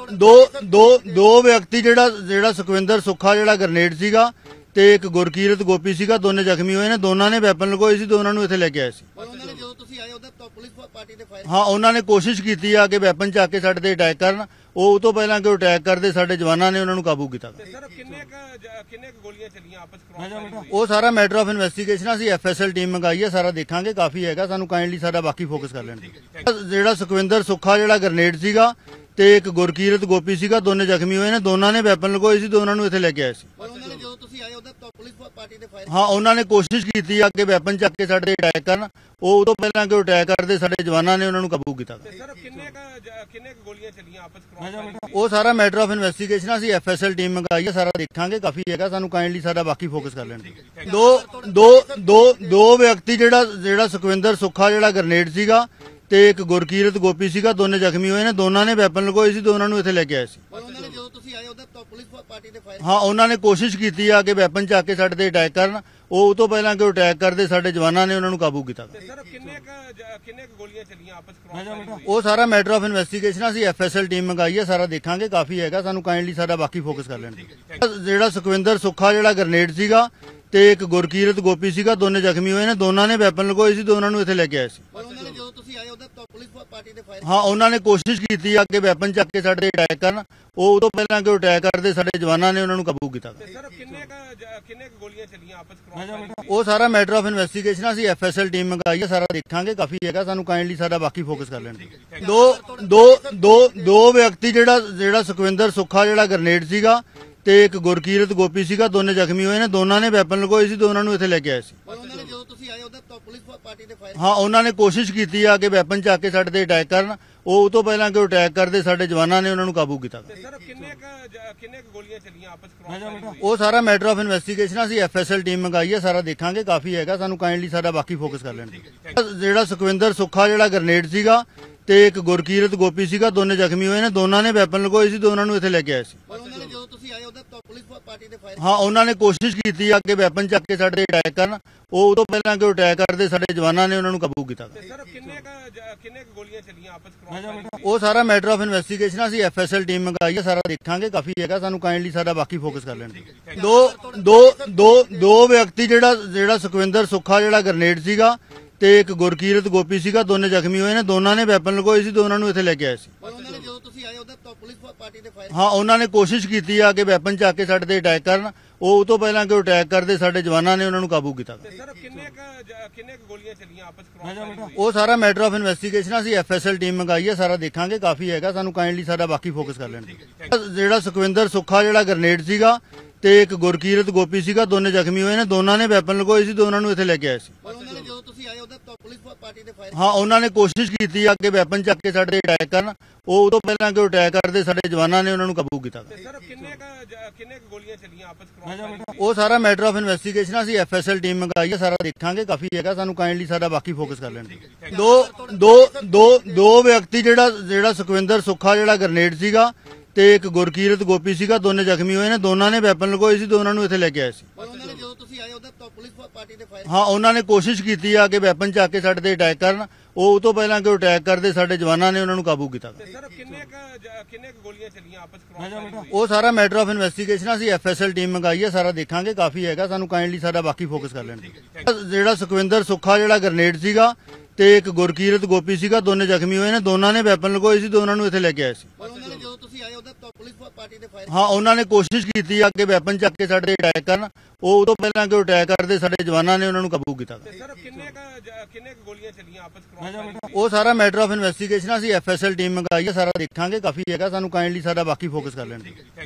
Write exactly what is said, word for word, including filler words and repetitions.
दो दो दो व्यक्ति ਜਿਹੜਾ ਜਿਹੜਾ ਸੁਖਵਿੰਦਰ ਸੁੱਖਾ ਜਿਹੜਾ ਗ੍ਰਨੇਡ ਸੀਗਾ ਤੇ ਇੱਕ ਗੁਰਕੀਰਤ ਗੋਪੀ ਸੀਗਾ, ਦੋਨੇ ਜ਼ਖਮੀ ਹੋਏ ਨੇ। ਦੋਨਾਂ ਨੇ ਵੈਪਨ ਲਗਾਏ ਸੀ, ਦੋਨਾਂ ਨੂੰ ਇੱਥੇ ਲੈ ਕੇ ਆਏ ਸੀ। ਉਹਨਾਂ ਨੇ ਜਦੋਂ ਤੁਸੀਂ ਆਏ ਉਦੋਂ ਤਾਂ ਪੁਲਿਸ ਪਾਰਟੀ ਦੇ ਫਾਇਰ ਹਾਂ, ਉਹਨਾਂ ਨੇ ਕੋਸ਼ਿਸ਼ ਕੀਤੀ ਆ ਕਿ ਵੈਪਨ ਚੱਕ ਕੇ ਸਾਡੇ ਤੇ ਅਟੈਕ ਕਰਨ। ਉਹ ਉਹ ਤੋਂ ਪਹਿਲਾਂ ਕਿ ਉਹ ਅਟੈਕ ਕਰਦੇ ਸਾਡੇ ਜਵਾਨਾਂ ਨੇ ਉਹਨਾਂ ਨੂੰ ਕਾਬੂ ਕੀਤਾ। ਸਰ ਕਿੰਨੇ ਕਿੰਨੇ ਗੋਲੀਆਂ ਚੱਲੀਆਂ ਆਪਸ ਵਿੱਚ? ਉਹ ਸਾਰਾ ਮੈਟਰ ਆਫ ਇਨਵੈਸਟੀਗੇਸ਼ਨ ਅਸੀਂ ਐਫ ਐਸ ਐਲ ਟੀਮ ਮੰਗਾਈ ਹੈ, ਸਾਰਾ ਦੇਖਾਂਗੇ। ਕਾਫੀ ਹੈਗਾ, ਸਾਨੂੰ ਕਾਈਂਡਲੀ ਸਾਡਾ ਬਾਕੀ ਫੋਕਸ ਕਰ ਲੈਣ। ਜਿਹੜਾ ਸੁਖਵਿੰਦਰ ਸੁੱਖਾ ਜਿਹੜਾ ਗ੍ਰਨੇਡ ਸੀਗਾ ਤੇ ਇੱਕ ਗੁਰਕੀਰਤ ਗੋਪੀ ਸੀਗਾ, ਦੋਨੇ ਜ਼ਖਮੀ ਹੋਏ ਨੇ। ਦੋਨਾਂ ਨੇ ਵੈਪਨ ਲਗਾਏ ਸੀ, ਦੋਨਾਂ ਨੂੰ ਇੱਥੇ ਲੈ ਕੇ ਆਏ ਸੀ। ਉਹਨਾਂ ਨੇ ਜਦੋਂ ਤੁਸੀਂ ਆਏ ਉਦੋਂ ਤਾਂ ਪੁਲਿਸ ਪਾਰਟੀ ਦੇ ਫਾਇਰ ਹਾਂ, ਉਹਨਾਂ ਨੇ ਕੋਸ਼ਿਸ਼ ਕੀਤੀ ਆ ਕਿ ਵੈਪਨ ਚੱਕ ਕੇ ਸਾਡੇ ਤੇ ਅਟੈਕ ਕਰਨ। ਉਹ ਉਹ ਤੋਂ ਪਹਿਲਾਂ ਕਿ ਉਹ ਅਟੈਕ ਕਰਦੇ ਸਾਡੇ ਜਵਾਨਾਂ ਨੇ ਉਹਨਾਂ ਨੂੰ ਕਾਬੂ ਕੀਤਾ। ਸਰ ਕਿੰਨੇ ਕਿੰਨੇ ਗੋਲੀਆਂ ਚੱਲੀਆਂ ਆਪਸ ਵਿੱਚ? ਉਹ ਸਾਰਾ ਮੈਟਰ ਆਫ ਇਨਵੈਸਟੀਗੇਸ਼ਨ ਅਸੀਂ ਐਫ ਐਸ ਐਲ ਟੀਮ ਮੰਗਾਈ ਹੈ, ਸਾਰਾ ਦੇਖਾਂਗੇ। ਕਾਫੀ ਹੈਗਾ, ਸਾਨੂੰ ਕਾਈਂਡਲੀ ਸਾਡਾ ਬਾਕੀ ਫੋਕਸ ਕਰ ਲੈਣ। ਦੋ ਦੋ ਦੋ ਦੋ ਵਿਅਕਤੀ ਜਿਹੜਾ ਜਿਹੜਾ ਸੁਖਵਿੰਦਰ ਸੁੱਖਾ ਜਿਹੜਾ ਗ੍ਰਨੇਡ ਸੀਗਾ ਤੇ ਇੱਕ ਗੁਰਕੀਰਤ ਗੋਪੀ ਸੀਗਾ, ਦੋਨੇ ਜ਼ਖਮੀ ਹੋਏ ਨੇ। ਦੋਨਾਂ ਨੇ ਵੈਪਨ ਲਗਾਏ ਸੀ, ਦੋਨਾਂ ਨੂੰ ਇੱਥੇ ਲੈ ਕੇ ਆਏ ਸੀ। ਉਹਨਾਂ ਨੇ ਜਦੋਂ ਤੁਸੀਂ ਆਏ ਉਦੋਂ ਤਾਂ ਪੁਲਿਸ ਪਾਰਟੀ ਦੇ ਫਾਇਰ ਹਾਂ, ਉਹਨਾਂ ਨੇ ਕੋਸ਼ਿਸ਼ ਕੀਤੀ ਆ ਕਿ ਵੈਪਨ ਚੱਕ ਕੇ ਸਾਡੇ ਤੇ ਅਟੈਕ ਕਰਨ। ਉਹ ਉਹ ਤੋਂ ਪਹਿਲਾਂ ਕਿ ਉਹ ਅਟੈਕ ਕਰਦੇ ਸਾਡੇ ਜਵਾਨਾਂ ਨੇ ਉਹਨਾਂ ਨੂੰ ਕਾਬੂ ਕੀਤਾ। ਸਰ ਕਿੰਨੇ ਕਿੰਨੇ ਗੋਲੀਆਂ ਚੱਲੀਆਂ ਆਪਸ ਵਿੱਚ? ਉਹ ਸਾਰਾ ਮੈਟਰ ਆਫ ਇਨਵੈਸਟੀਗੇਸ਼ਨ ਅਸੀਂ ਐਫ ਐਸ ਐਲ ਟੀਮ ਮੰਗਾਈ ਹੈ, ਸਾਰਾ ਦੇਖਾਂਗੇ। ਕਾਫੀ ਹੈਗਾ, ਸਾਨੂੰ ਕਾਈਂਡਲੀ ਸਾਡਾ ਬਾਕੀ ਫੋਕਸ ਕਰ ਲੈਣ। ਜਿਹੜਾ ਸੁਖਵਿੰਦਰ ਸੁੱਖਾ ਜਿਹੜਾ ਗ੍ਰਨੇਡ ਸੀਗਾ ਤੇ ਇੱਕ ਗੁਰਕੀਰਤ ਗੋਪੀ ਸੀਗਾ, ਦੋਨੇ ਜ਼ਖਮੀ ਹੋਏ ਨੇ। ਦੋਨਾਂ ਨੇ ਵੈਪਨ ਲਗਾਏ ਸੀ, ਦੋਨਾਂ ਨੂੰ ਇੱਥੇ ਲੈ ਕੇ ਆਏ ਸੀ। ਉਹਨਾਂ ਨੇ ਜਦੋਂ ਤੁਸੀਂ ਆਏ ਉਦੋਂ ਤਾਂ ਪੁਲਿਸ ਪਾਰਟੀ ਦੇ ਫਾਇਰ ਹਾਂ, ਉਹਨਾਂ ਨੇ ਕੋਸ਼ਿਸ਼ ਕੀਤੀ ਆ ਕਿ ਵੈਪਨ ਚੱਕ ਕੇ ਸਾਡੇ ਤੇ ਅਟੈਕ ਕਰਨ। ਉਹ ਉਹ ਤੋਂ ਪਹਿਲਾਂ ਕਿ ਉਹ ਅਟੈਕ ਕਰਦੇ ਸਾਡੇ ਜਵਾਨਾਂ ਨੇ ਉਹਨਾਂ ਨੂੰ ਕਾਬੂ ਕੀਤਾ। ਸਰ ਕਿੰਨੇ ਕਿੰਨੇ ਗੋਲੀਆਂ ਚੱਲੀਆਂ ਆਪਸ ਵਿੱਚ? ਉਹ ਸਾਰਾ ਮੈਟਰ ਆਫ ਇਨਵੈਸਟੀਗੇਸ਼ਨ ਅਸੀਂ ਐਫ ਐਸ ਐਲ ਟੀਮ ਮੰਗਾਈ ਹੈ, ਸਾਰਾ ਦੇਖਾਂਗੇ। ਕਾਫੀ ਹੈਗਾ, ਸਾਨੂੰ ਕਾਈਂਡਲੀ ਸਾਡਾ ਬਾਕੀ ਫੋਕਸ ਕਰ ਲੈਣ। ਦੋ ਦੋ ਦੋ ਦੋ ਵਿਅਕਤੀ ਜਿਹੜਾ ਜਿਹੜਾ ਸੁਖਵਿੰਦਰ ਸੁੱਖਾ ਜਿਹੜਾ ਗ੍ਰਨੇਡ ਸੀਗਾ ਤੇ ਇੱਕ ਗੁਰਕੀਰਤ ਗੋਪੀ ਸੀਗਾ, ਦੋਨੇ ਜ਼ਖਮੀ ਹੋਏ ਨੇ। ਦੋਨਾਂ ਨੇ ਵੈਪਨ ਲਗਾਏ ਸੀ, ਦੋਨਾਂ ਨੂੰ ਇੱਥੇ ਲੈ ਕੇ ਆਏ ਸੀ। ਉਹਨਾਂ ਨੇ ਜਦੋਂ ਤੁਸੀਂ ਆਏ ਉਦੋਂ ਤਾਂ ਪੁਲਿਸ ਪਾਰਟੀ ਦੇ ਫਾਇਰ ਹਾਂ, ਉਹਨਾਂ ਨੇ ਕੋਸ਼ਿਸ਼ ਕੀਤੀ ਆ ਕਿ ਵੈਪਨ ਚੱਕ ਕੇ ਸਾਡੇ ਤੇ ਅਟੈਕ ਕਰਨ। ਉਹ ਉਹ ਤੋਂ ਪਹਿਲਾਂ ਕਿ ਉਹ ਅਟੈਕ ਕਰਦੇ ਸਾਡੇ ਜਵਾਨਾਂ ਨੇ ਉਹਨਾਂ ਨੂੰ ਕਾਬੂ ਕੀਤਾ। ਸਰ ਕਿੰਨੇ ਕਿੰਨੇ ਗੋਲੀਆਂ ਚੱਲੀਆਂ ਆਪਸ ਵਿੱਚ? ਉਹ ਸਾਰਾ ਮੈਟਰ ਆਫ ਇਨਵੈਸਟੀਗੇਸ਼ਨ ਅਸੀਂ ਐਫ ਐਸ ਐਲ ਟੀਮ ਮੰਗਾਈ ਹੈ, ਸਾਰਾ ਦੇਖਾਂਗੇ। ਕਾਫੀ ਹੈਗਾ, ਸਾਨੂੰ ਕਾਈਂਡਲੀ ਸਾਡਾ ਬਾਕੀ ਫੋਕਸ ਕਰ ਲੈਣ। ਜਿਹੜਾ ਸੁਖਵਿੰਦਰ ਸੁੱਖਾ ਜਿਹੜਾ ਗ੍ਰਨੇਡ ਸੀਗਾ ਤੇ ਇੱਕ ਗੁਰਕੀਰਤ ਗੋਪੀ ਸੀਗਾ, ਦੋਨੇ ਜ਼ਖਮੀ ਹੋਏ ਨੇ। ਦੋਨਾਂ ਨੇ ਵੈਪਨ ਲਗਾਏ ਸੀ, ਦੋਨਾਂ ਨੂੰ ਇੱਥੇ ਲੈ ਕੇ ਆਏ ਸੀ। ਉਹਨਾਂ ਨੇ ਜਦੋਂ ਤੁਸੀਂ ਆਏ ਉਦੋਂ ਤਾਂ ਪੁਲਿਸ ਪਾਰਟੀ ਦੇ ਫਾਇਰ ਹਾਂ, ਉਹਨਾਂ ਨੇ ਕੋਸ਼ਿਸ਼ ਕੀਤੀ ਆ ਕਿ ਵੈਪਨ ਚੱਕ ਕੇ ਸਾਡੇ ਤੇ ਅਟੈਕ ਕਰਨ। ਉਹ ਉਹ ਤੋਂ ਪਹਿਲਾਂ ਕਿ ਉਹ ਅਟੈਕ ਕਰਦੇ ਸਾਡੇ ਜਵਾਨਾਂ ਨੇ ਉਹਨਾਂ ਨੂੰ ਕਾਬੂ ਕੀਤਾ। ਸਰ ਕਿੰਨੇ ਕਿੰਨੇ ਗੋਲੀਆਂ ਚੱਲੀਆਂ ਆਪਸ ਵਿੱਚ? ਉਹ ਸਾਰਾ ਮੈਟਰ ਆਫ ਇਨਵੈਸਟੀਗੇਸ਼ਨ ਅਸੀਂ ਐਫ ਐਸ ਐਲ ਟੀਮ ਮੰਗਾਈ ਹੈ, ਸਾਰਾ ਦੇਖਾਂਗੇ। ਕਾਫੀ ਹੈਗਾ, ਸਾਨੂੰ ਕਾਈਂਡਲੀ ਸਾਡਾ ਬਾਕੀ ਫੋਕਸ ਕਰ ਲੈਣ। ਦੋ ਦੋ ਦੋ ਦੋ ਵਿਅਕਤੀ ਜਿਹੜਾ ਜਿਹੜਾ ਸੁਖਵਿੰਦਰ ਸੁੱਖਾ ਜਿਹੜਾ ਗ੍ਰਨੇਡ ਸੀਗਾ ਤੇ ਇੱਕ ਗੁਰਕੀਰਤ ਗੋਪੀ ਸੀਗਾ, ਦੋਨੇ ਜ਼ਖਮੀ ਹੋਏ ਨੇ। ਦੋਨਾਂ ਨੇ ਵੈਪਨ ਲਗਾਏ ਸੀ, ਦੋਨਾਂ ਨੂੰ ਇੱਥੇ ਲੈ ਕੇ ਆਏ ਸੀ। ਉਹਨਾਂ ਨੇ ਜਦੋਂ ਤੁਸੀਂ ਆਏ ਉਦੋਂ ਤਾਂ ਪੁਲਿਸ ਪਾਰਟੀ ਦੇ ਫਾਇਰ ਹਾਂ, ਉਹਨਾਂ ਨੇ ਕੋਸ਼ਿਸ਼ ਕੀਤੀ ਆ ਕਿ ਵੈਪਨ ਚੱਕ ਕੇ ਸਾਡੇ ਤੇ ਅਟੈਕ ਕਰਨ। ਉਹ ਉਹ ਤੋਂ ਪਹਿਲਾਂ ਕਿ ਉਹ ਅਟੈਕ ਕਰਦੇ ਸਾਡੇ ਜਵਾਨਾਂ ਨੇ ਉਹਨਾਂ ਨੂੰ ਕਾਬੂ ਕੀਤਾ। ਸਰ ਕਿੰਨੇ ਕਿੰਨੇ ਗੋਲੀਆਂ ਚੱਲੀਆਂ ਆਪਸ ਵਿੱਚ? ਉਹ ਸਾਰਾ ਮੈਟਰ ਆਫ ਇਨਵੈਸਟੀਗੇਸ਼ਨ ਅਸੀਂ ਐਫ ਐਸ ਐਲ ਟੀਮ ਮੰਗਾਈ ਹੈ, ਸਾਰਾ ਦੇਖਾਂਗੇ। ਕਾਫੀ ਹੈਗਾ, ਸਾਨੂੰ ਕਾਈਂਡਲੀ ਸਾਡਾ ਬਾਕੀ ਫੋਕਸ ਕਰ ਲੈਣ। ਜਿਹੜਾ ਸੁਖਵਿੰਦਰ ਸੁੱਖਾ ਜਿਹੜਾ ਗ੍ਰਨੇਡ ਸੀਗਾ ਤੇ ਇੱਕ ਗੁਰਕੀਰਤ ਗੋਪੀ ਸੀਗਾ, ਦੋਨੇ ਜ਼ਖਮੀ ਹੋਏ ਨੇ। ਦੋਨਾਂ ਨੇ ਵੈਪਨ ਲਗਾਏ ਸੀ, ਦੋਨਾਂ ਨੂੰ ਇੱਥੇ ਲੈ ਕੇ ਆਏ ਸੀ। ਉਹਨਾਂ ਨੇ ਜਦੋਂ ਤੁਸੀਂ ਆਏ ਉਦੋਂ ਤਾਂ ਪੁਲਿਸ ਪਾਰਟੀ ਦੇ ਫਾਇਰ ਹਾਂ, ਉਹਨਾਂ ਨੇ ਕੋਸ਼ਿਸ਼ ਕੀਤੀ ਆ ਕਿ ਵੈਪਨ ਚੱਕ ਕੇ ਸਾਡੇ ਤੇ ਅਟੈਕ ਕਰਨ। ਉਹ ਉਹ ਤੋਂ ਪਹਿਲਾਂ ਕਿ ਉਹ ਅਟੈਕ ਕਰਦੇ ਸਾਡੇ ਜਵਾਨਾਂ ਨੇ ਉਹਨਾਂ ਨੂੰ ਕਾਬੂ ਕੀਤਾ। ਸਰ ਕਿੰਨੇ ਕਿੰਨੇ ਗੋਲੀਆਂ ਚੱਲੀਆਂ ਆਪਸ ਵਿੱਚ? ਉਹ ਸਾਰਾ ਮੈਟਰ ਆਫ ਇਨਵੈਸਟੀਗੇਸ਼ਨ ਅਸੀਂ ਐਫ ਐਸ ਐਲ ਟੀਮ ਮੰਗਾਈ ਹੈ, ਸਾਰਾ ਦੇਖਾਂਗੇ। ਕਾਫੀ ਹੈਗਾ, ਸਾਨੂੰ ਕਾਈਂਡਲੀ ਸਾਡਾ ਬਾਕੀ ਫੋਕਸ ਕਰ ਲੈਣ। ਦੋ ਦੋ ਦੋ ਦੋ ਵਿਅਕਤੀ ਜਿਹੜਾ ਜਿਹੜਾ ਸੁਖਵਿੰਦਰ ਸੁੱਖਾ ਜਿਹੜਾ ਗ੍ਰਨੇਡ ਸੀਗਾ ਤੇ ਇੱਕ ਗੁਰਕੀਰਤ ਗੋਪੀ ਸੀਗਾ, ਦੋਨੇ ਜ਼ਖਮੀ ਹੋਏ ਨੇ। ਦੋਨਾਂ ਨੇ ਵੈਪਨ ਲਗਾਏ ਸੀ, ਦੋਨਾਂ ਨੂੰ ਇੱਥੇ ਲੈ ਕੇ ਆਏ ਸੀ। ਉਹਨਾਂ ਨੇ ਜਦੋਂ ਤੁਸੀਂ ਆਏ ਉਦੋਂ ਤਾਂ ਪੁਲਿਸ ਪਾਰਟੀ ਦੇ ਫਾਇਰ ਹਾਂ, ਉਹਨਾਂ ਨੇ ਕੋਸ਼ਿਸ਼ ਕੀਤੀ ਆ ਕਿ ਵੈਪਨ ਚੱਕ ਕੇ ਸਾਡੇ ਤੇ ਅਟੈਕ ਕਰਨ। ਉਹ ਉਹ ਤੋਂ ਪਹਿਲਾਂ ਕਿ ਉਹ ਅਟੈਕ ਕਰਦੇ ਸਾਡੇ ਜਵਾਨਾਂ ਨੇ ਉਹਨਾਂ ਨੂੰ ਕਾਬੂ ਕੀਤਾ। ਸਰ ਕਿੰਨੇ ਕਿੰਨੇ ਗੋਲੀਆਂ ਚੱਲੀਆਂ ਆਪਸ ਵਿੱਚ? ਉਹ ਸਾਰਾ ਮੈਟਰ ਆਫ ਇਨਵੈਸਟੀਗੇਸ਼ਨ ਅਸੀਂ ਐਫ ਐਸ ਐਲ ਟੀਮ ਮੰਗਾਈ ਹੈ, ਸਾਰਾ ਦੇਖਾਂਗੇ। ਕਾਫੀ ਹੈਗਾ, ਸਾਨੂੰ ਕਾਈਂਡਲੀ ਸਾਡਾ ਬਾਕੀ ਫੋਕਸ ਕਰ ਲੈਣ। ਜਿਹੜਾ ਸੁਖਵਿੰਦਰ ਸੁੱਖਾ ਜਿਹੜਾ ਗ੍ਰਨੇਡ ਸੀਗਾ ਤੇ ਇੱਕ ਗੁਰਕੀਰਤ ਗੋਪੀ ਸੀਗਾ, ਦੋਨੇ ਜ਼ਖਮੀ ਹੋਏ ਨੇ। ਦੋਨਾਂ ਨੇ ਵੈਪਨ ਲਗਾਏ ਸੀ, ਦੋਨਾਂ ਨੂੰ ਇੱਥੇ ਲੈ ਕੇ ਆਏ ਸੀ। ਉਹਨਾਂ ਨੇ ਜਦੋਂ ਤੁਸੀਂ ਆਏ ਉਦੋਂ ਤਾਂ ਪੁਲਿਸ ਪਾਰਟੀ ਦੇ ਫਾਇਰ ਹਾਂ, ਉਹਨਾਂ ਨੇ ਕੋਸ਼ਿਸ਼ ਕੀਤੀ ਆ ਕਿ ਵੈਪਨ ਚੱਕ ਕੇ ਸਾਡੇ ਤੇ ਅਟੈਕ ਕਰਨ। ਉਹ ਉਹ ਤੋਂ ਪਹਿਲਾਂ ਕਿ ਉਹ ਅਟੈਕ ਕਰਦੇ ਸਾਡੇ ਜਵਾਨਾਂ ਨੇ ਉਹਨਾਂ ਨੂੰ ਕਾਬੂ ਕੀਤਾ। ਸਰ ਕਿੰਨੇ ਕਿੰਨੇ ਗੋਲੀਆਂ ਚੱਲੀਆਂ ਆਪਸ ਵਿੱਚ? ਉਹ ਸਾਰਾ ਮੈਟਰ ਆਫ ਇਨਵੈਸਟੀਗੇਸ਼ਨ ਅਸੀਂ ਐਫ ਐਸ ਐਲ ਟੀਮ ਮੰਗਾਈ ਹੈ, ਸਾਰਾ ਦੇਖਾਂਗੇ। ਕਾਫੀ ਹੈਗਾ, ਸਾਨੂੰ ਕਾਈਂਡਲੀ ਸਾਡਾ ਬਾਕੀ ਫੋਕਸ ਕਰ ਲੈਣ।